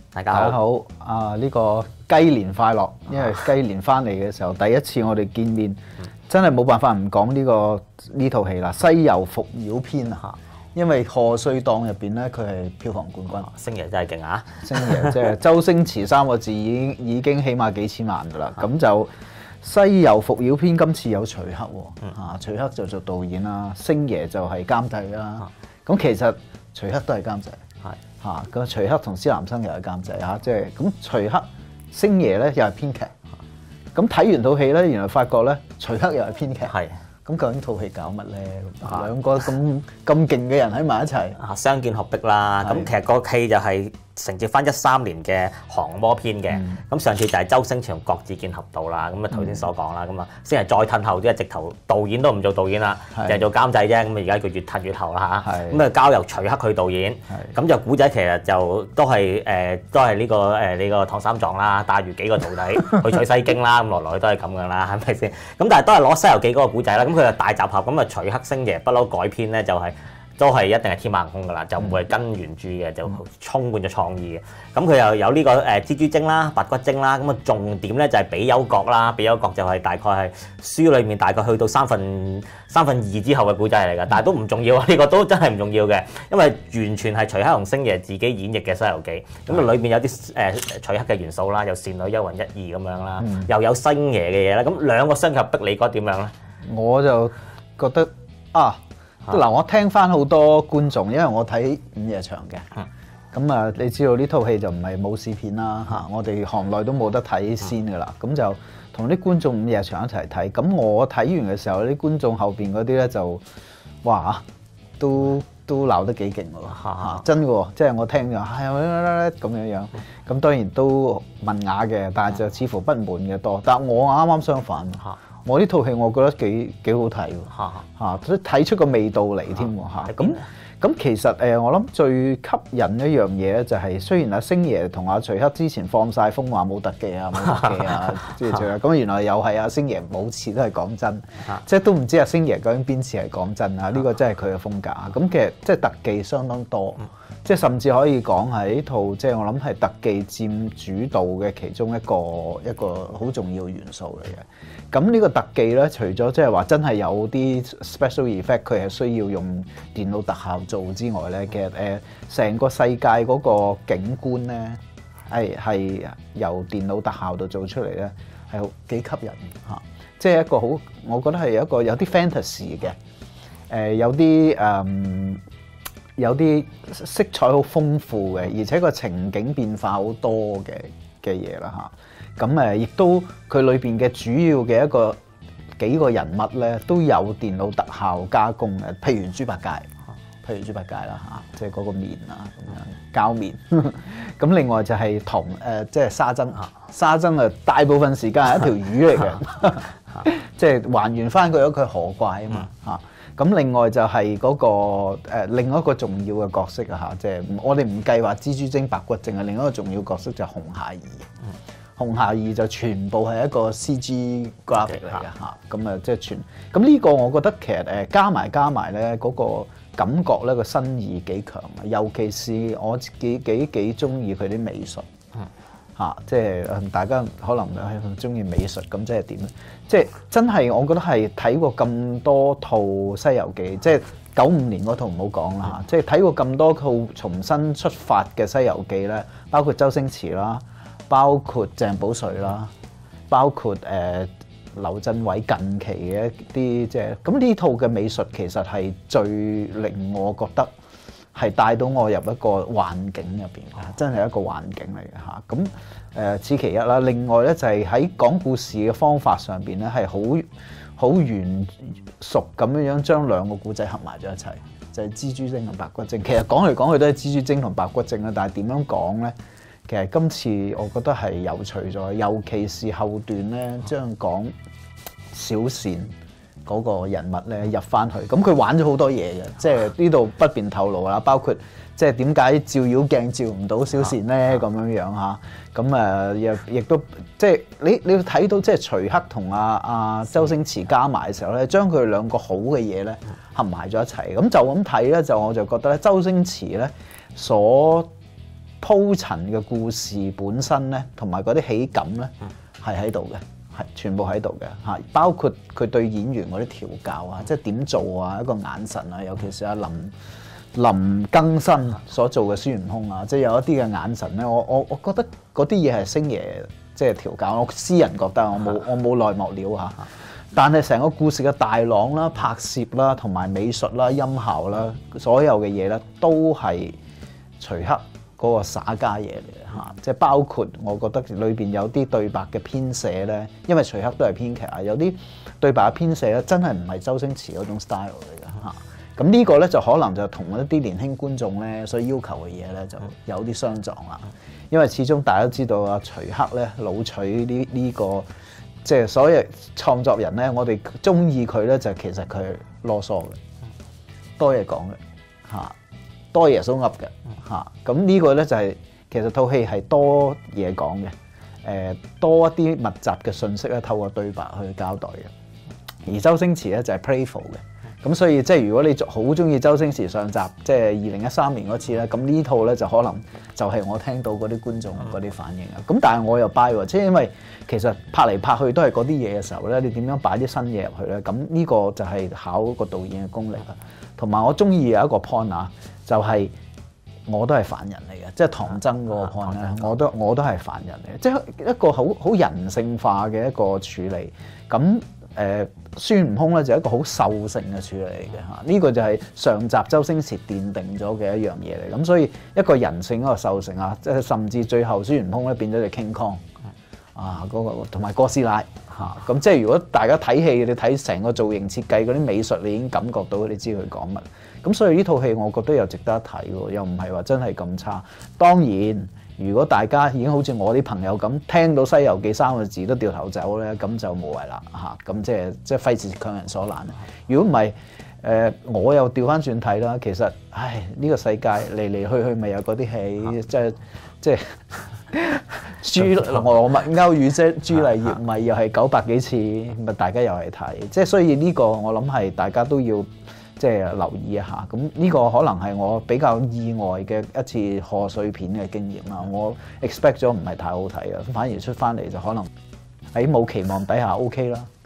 大家好， 呢個雞年快樂！因為雞年翻嚟嘅時候，第一次我哋見面，真係冇辦法唔講呢套戲啦，《西遊伏妖篇》啊！因為賀歲檔入邊咧，佢係票房冠軍， 星爺真係勁啊！ 星爺即係周星馳三個字已經起碼幾千萬噶啦，咁就《西遊伏妖篇》今次有徐克喎，徐克就做導演啦，星爺就係監製啦。咁其實徐克都係監製。嚇，個徐克同施南生又係監製嚇，即係咁徐克、星爺咧又係編劇。咁睇完套戲咧，原來發覺咧徐克又係編劇。係。咁究竟套戲搞乜咧？兩個咁勁嘅人喺埋一齊。 相見合璧啦。咁其實個戲就係承接翻13年嘅《降魔篇》嘅。咁上次就係周星馳同郭子健合導啦。咁啊頭先所講啦，咁啊先係再褪後啲，直頭導演都唔做導演啦，就係做監製啫。咁啊而家佢越褪越後啦嚇。咁啊交由徐克去導演。咁就古仔其實就都係呢個唐三藏啦，帶住幾個徒弟去取西經啦。咁來來去都係咁樣啦，係咪先？咁但係都係攞《西遊記》嗰個古仔啦。咁佢就大集合，咁啊徐克星爺不嬲改編咧，就係都係一定係天馬行空噶啦，就唔會係跟原著嘅，就充滿咗創意嘅。咁佢又有呢個蜘蛛精啦、白骨精啦，咁啊重點咧就係比丘國啦，比丘國就係大概係書裡面大概去到三分二之後嘅古仔嚟㗎，但係都唔重要啊，呢個都真係唔重要嘅，因為完全係徐克同星爺自己演繹嘅《西遊記》，咁啊裏面有啲徐克嘅元素啦，有倩女幽魂1、2咁樣啦，又有星爺嘅嘢啦，咁兩個相合璧，你覺得點樣咧？ 我就覺得嗱，我聽翻好多觀眾，因為我睇午夜場嘅，咁啊，你知道呢套戲就唔係武士片啦嚇，我哋行內都冇得睇先噶啦，咁就同啲觀眾午夜場一齊睇，咁我睇完嘅時候，啲觀眾後邊嗰啲咧就哇都鬧得幾勁喎嚇，真嘅喎，即係我聽就係咁樣，咁當然都文雅嘅，但係就似乎不滿嘅多，但係我啱啱相反。我呢套戲我覺得幾好睇喎，都睇出個味道嚟添喎嚇。咁其實我諗最吸引一樣嘢咧，就係雖然阿星爺同阿徐克之前放晒風話冇特技啊、冇特技啊，咁原來又係阿星爺冇次都係講真，即係都唔知阿星爺究竟邊次係講真啊？呢個真係佢嘅風格啊。咁其實即係特技相當多。即係甚至可以講係呢套，即係我諗係特技佔主導嘅其中一個好重要嘅元素嚟嘅。咁呢個特技咧，除咗即係話真係有啲 special effect，佢係需要用電腦特效做之外咧，其實成個世界嗰個景觀咧係由電腦特效度做出嚟咧，係幾吸引嚇。即係一個好，我覺得係一個有啲 fantasy 嘅，有啲色彩好豐富嘅，而且個情景變化好多嘅嘢啦嚇。咁亦都佢裏邊嘅主要嘅幾個人物咧，都有電腦特效加工嘅。譬如豬八戒啦嚇，即係嗰個面啊咁樣膠面。咁另外就係即係沙僧啊，大部分時間係一條魚嚟嘅，即係還原翻佢河怪啊嘛嚇。咁另外就係嗰個另一個重要嘅角色啊嚇，即係我哋唔計話蜘蛛精、白骨精啊，另一個重要角色就係紅孩兒。紅孩兒就全部係一個 CG graphic 嚟嘅嚇，咁啊即係咁呢個我覺得其實加埋咧嗰個感覺咧個新意幾強啊，尤其是我幾中意佢啲美術。即係大家可能係中意美術，咁即係點咧？即係真係我覺得係睇過咁多套《西遊記》，即係95年嗰套唔好講啦嚇，即係睇過咁多套重新出發嘅《西遊記》咧，包括周星馳啦，包括鄭保瑞啦，包括劉鎮偉近期嘅一啲即係咁呢套嘅美術其實係最令我覺得係帶到我入一個環境入邊，真係一個環境嚟嘅嚇。咁此其一啦。另外咧就係喺講故事嘅方法上邊咧，係好圓熟咁樣將兩個故仔合埋咗一齊，就係蜘蛛精同白骨精。其實講嚟講去都係蜘蛛精同白骨精啦，但係點樣講咧？其實今次我覺得係有趣咗，尤其是後段咧，將講小倩嗰個人物咧入翻去，咁佢玩咗好多嘢嘅，即係呢度不便透露啦，包括即係點解照妖鏡照唔到小倩咧咁樣樣嚇，咁亦都即係你要睇到即係徐克同阿周星馳加埋嘅時候咧，將佢哋兩個好嘅嘢咧合埋咗一齊，咁就咁睇咧，我就覺得咧周星馳咧所鋪陳嘅故事本身咧，同埋嗰啲喜感咧，係喺度嘅，係全部喺度嘅嚇。包括佢對演員嗰啲調教啊，即係點做啊，一個眼神啊，尤其是阿林更新所做嘅孫悟空啊，即係有一啲嘅眼神咧，我覺得嗰啲嘢係星爺即係調教。我私人覺得我冇內幕料嚇，但係成個故事嘅大朗啦、拍攝啦、同埋美術啦、音效啦，所有嘅嘢咧都係徐克嗰個耍家嘢嚟嘅嚇，即係包括我覺得裏邊有啲對白嘅編寫咧，因為徐克都係編劇啊，有啲對白嘅編寫咧真係唔係周星馳嗰種 style 嚟嘅嚇。咁呢個咧就可能就同一啲年輕觀眾咧所要求嘅嘢咧就有啲相撞啦。因為始終大家都知道啊，徐克咧老取呢個即係所有創作人咧，我哋中意佢咧就其實佢係囉嗦嘅，多嘢講嘅嚇，多耶穌噏嘅嚇。咁呢個咧就係其實套戲係多嘢講嘅，多一啲密集嘅信息咧透過對白去交代嘅。而周星馳咧就係 playful 嘅。咁所以即係如果你好中意周星馳上集，即係2013年嗰次咧，咁呢套咧就可能就係我聽到嗰啲觀眾嗰啲反應啊。咁但係我又 buy 喎，即係因為其實拍嚟拍去都係嗰啲嘢嘅時候咧，你點樣擺啲新嘢入去咧？咁呢個就係考個導演嘅功力啦。同埋我中意有一個 point 啊，就係我都係凡人嚟嘅，即係唐僧嗰個 point 咧，我都係凡人嚟嘅，即係一個好人性化嘅一個處理。咁孫悟空咧就係一個好獸性嘅處理嚟嘅嚇，呢個就係上集周星馳奠定咗嘅一樣嘢嚟。咁所以一個人性一個獸性啊，即係甚至最後孫悟空咧變咗隻 King Kong 啊，嗰個同埋哥斯拉嚇。咁即係如果大家睇戲，你睇成個造型設計嗰啲美術，你已經感覺到你知佢講乜。咁所以呢套戲我覺得又值得一睇喎，又唔係話真係咁差。當然，如果大家已經好似我啲朋友咁，聽到《西遊記》3個字都掉頭走咧，咁就無謂啦嚇。咁即係費事強人所難。如果唔係，我又調翻轉睇啦。其實，呢個世界嚟嚟去去咪有嗰啲戲，即係羅密歐與朱麗葉，咪又係900幾次，咪大家又係睇。即係所以呢個我諗係大家都要即係留意一下，咁呢個可能係我比較意外嘅一次賀歲片嘅經驗啦。我 expect 咗唔係太好睇啊，反而出翻嚟就可能喺冇期望底下 OK 啦。